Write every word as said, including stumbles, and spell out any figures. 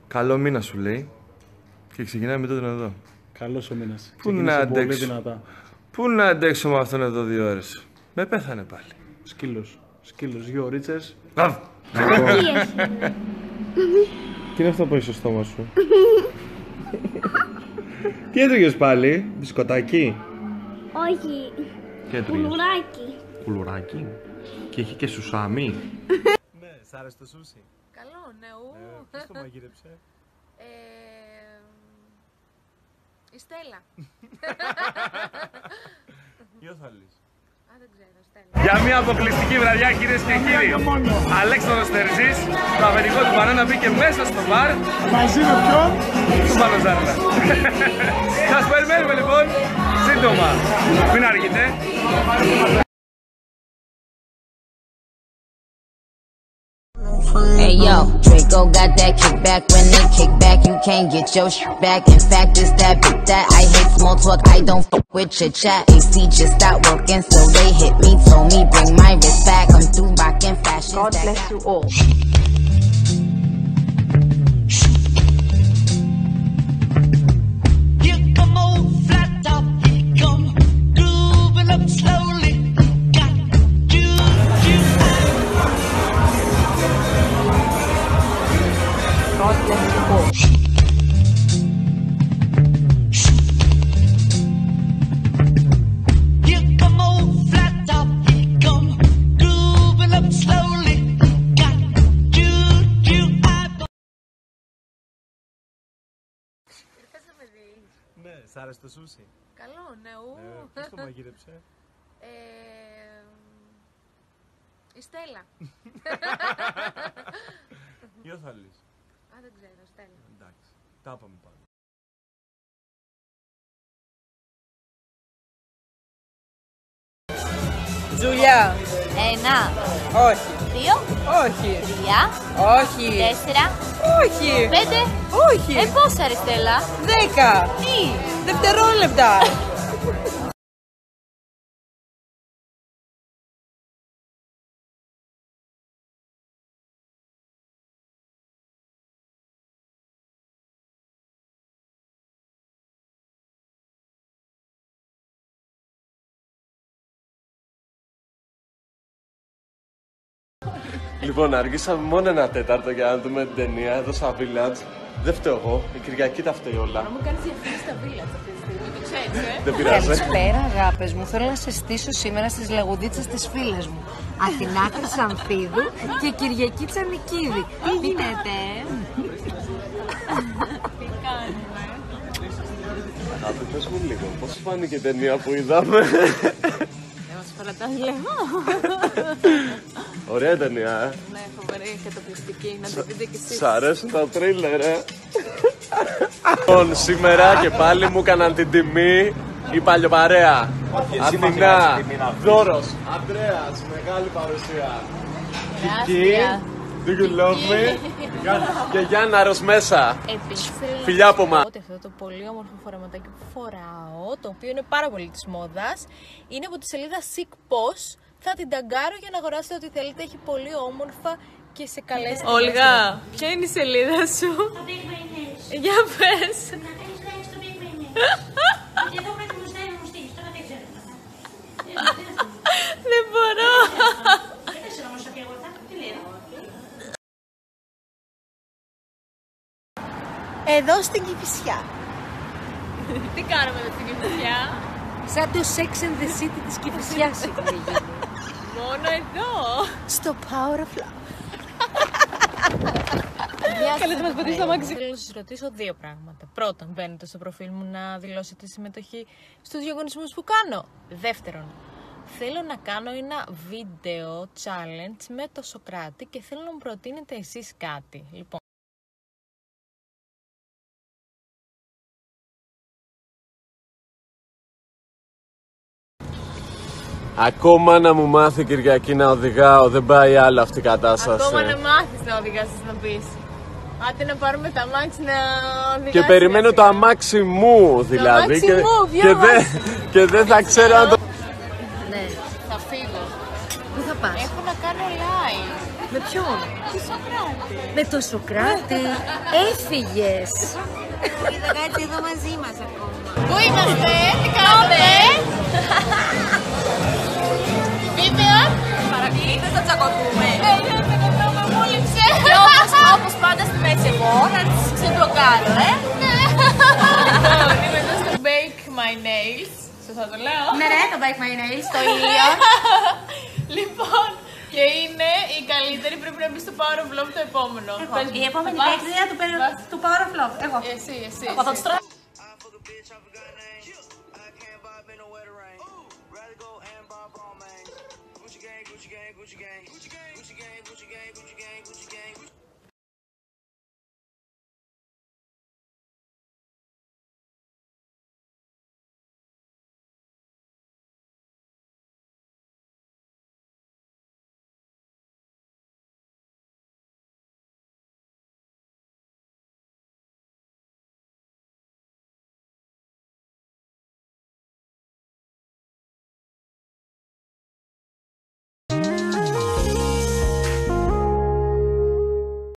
Καλό μήνα σου λέει. Και ξεκινάει με τον εδώ. Καλός ο μήνας. Πού να αντέξω. Πού να αντέξω με αυτόν εδώ δύο ώρες. Με πέθανε πάλι. Σκύλος. Σκύλος. Δύο ωρίτσες. Αβ! Τι είναι αυτό που έχει στο στόμα σου? Τι έτρωγες πάλι? Μπισκοτάκι? Όχι. Τι έτρωγες? Κουλουράκι. Κουλουράκι. Και έχει και σουσάμι. Ναι, σ' άρεσε το σούσι? Καλό, ναι, ου. Ε, ποιος το μαγείρεψε? Ε, η Στέλλα. Ποιο θα λύσει? Α, δεν ξέρω, Στέλλα. Για μια αποκλειστική βραδιά, κυρίες και κύριοι. Αλέξανδρος Τερζής, το αφεντικό του Μπανάνα μπήκε μέσα στο μπαρ. Μαζί με ποιον? Του Πάνο Ζάρλα. Σας περιμένουμε λοιπόν σύντομα. Μην αργείτε. Hey yo, Draco got that kickback. When they kick back, you can't get your shit back. In fact, it's that big that I hate small talk. I don't fuck with your chat. A C just stopped working, so they hit me. Told me bring my wrist back. I'm through rockin' fashion. God bless you all. Here come old flat top, he come grooving up slowly. Got you, you. God bless you all. Here come old flat top, he come grooving up slowly. Got you, you. Ήρθες να με δεις. Ναι, σ' άρεσε το σούσι? Καλό, ναι, ου. Ε, ποιος το μαγείρεψε? Ε, η Στέλλα. Ποιο θα λύσει? Α, δεν ξέρω, Στέλλα. Εντάξει, τα είπαμε πάλι. Τζουλιά. Ένα, Όχι. δύο, Όχι. τρία, Όχι. τέσσερα, Όχι. πέντε. Όχι. Ε, πόσα ρε Στέλλα? Δέκα. Τι? Δευτερόλεπτα. Λοιπόν, αργήσαμε μόνο ένα τέταρτο για να δούμε την ταινία εδώ στα Village. Δεν φταίω εγώ, η Κυριακή τα φταίει όλα. Να μου κάνεις διαφήμιση στα Village αυτή τη στιγμή, το ξέρεις, ε. Δεν πειράζει. Καλησπέρα αγάπες μου, θέλω να σε στήσω σήμερα στις λαγουδίτσες της φίλες μου. Αθηνά Χρυσανθίδου και Κυριακή Τσανικίδη. Τι γίνεται? Αγάπη, πες μου λίγο, πώς σου φάνηκε η ταινία που είδαμε? Δεν μας παρατάς λίγο. Ωραία ταινία, ε. Ναι, φοβερή, καταπληκτική, να το δείτε κι εσείς. Σ' αρέσουν τα τρίλερ, ε. Λοιπόν, σήμερα και πάλι μου έκαναν την τιμή η παλιοπαρέα. Αθηνά, Δώρος, Ανδρέας, μεγάλη παρουσία. Κική, do you love me? Και Γιάνναρος μέσα. Επίσης, Φιλιά από μα. ότι αυτό το πολύ όμορφο φορεματάκι που φοράω, το οποίο είναι πάρα πολύ της μόδας, είναι από τη σελίδα Sick Posh. Θα την ταγκάρω για να αγοράσετε ό,τι θέλετε. Έχει πολύ όμορφα και σε καλές τιμές. Όλγα, ποια είναι η σελίδα σου? Το Big Brain Nails. Για πες. Να κάνεις like στο Big Brain Nails. Γιατί εδώ πρέπει να μου στέλνει, να μου στείλεις. Τώρα δεν ξέρω. Δεν μπορώ. Δεν ξέρω όμως ότι εγώ θα τι λέω. Εδώ στην Κηφισιά. Τι κάνουμε εδώ στην Κηφισιά? Σαν το Sex and the City της Κηφισιάς έχουμε γίνει. Μόνο εδώ. Στο Power of Love. Καλώς μας πατήσει το αμάξι. Θέλω να σας ρωτήσω δύο πράγματα. Πρώτον, μπαίνετε στο προφίλ μου να δηλώσετε συμμετοχή στους διαγωνισμούς που κάνω. Δεύτερον, θέλω να κάνω ένα βίντεο challenge με το Σοκράτη και θέλω να μου προτείνετε εσείς κάτι. Λοιπόν, Ακόμα να μου μάθει η Κυριακή να οδηγάω, δεν πάει άλλο αυτή η κατάσταση. ακόμα να μάθεις να οδηγάσεις να πεις. Άντε να πάρουμε τα αμάξι να οδηγάσεις. Και περιμένω το αμάξι μου δηλαδή. αμάξι και, μου, ποιο και, δεν, και δεν θα ξέρω αν το... Ναι, θα φύγω. Πού θα πας? Έχω να κάνω live. Με ποιον? Τη Σοκράτη. Με το Σοκράτη. Έφυγες. Είδα κάτι εδώ μαζί μας ακόμα. Πού είμαστε, τι κάνετε? Βίντεο. Παρακλείτες να τσακωθούμε. Ναι, ναι, ναι, ναι, με μόλιψε. Και όπως, όπως πάντα στη μέση εγώ, να τις ξεμπλοκάρω, ε. Λοιπόν, είμαι εδώ στο Bake My Nails. Σωστά το λέω. Ναι, ναι, το Bake My Nails, το ήλιο. Λοιπόν, και είναι η καλύτερη, πρέπει να μπει στο Power of Love το επόμενο. Εγώ. Πες μου. Η επόμενη Θα πας? παίκτρια του, περι- Πας? του Power of Love. Εγώ. Εσύ, εσύ. Εγώ θα τους τρώω. Gucci gang, Gucci gang, Gucci gang, Gucci gang, Gucci gang, Gucci gang, Gucci gang, Gucci gang, Gucci gang.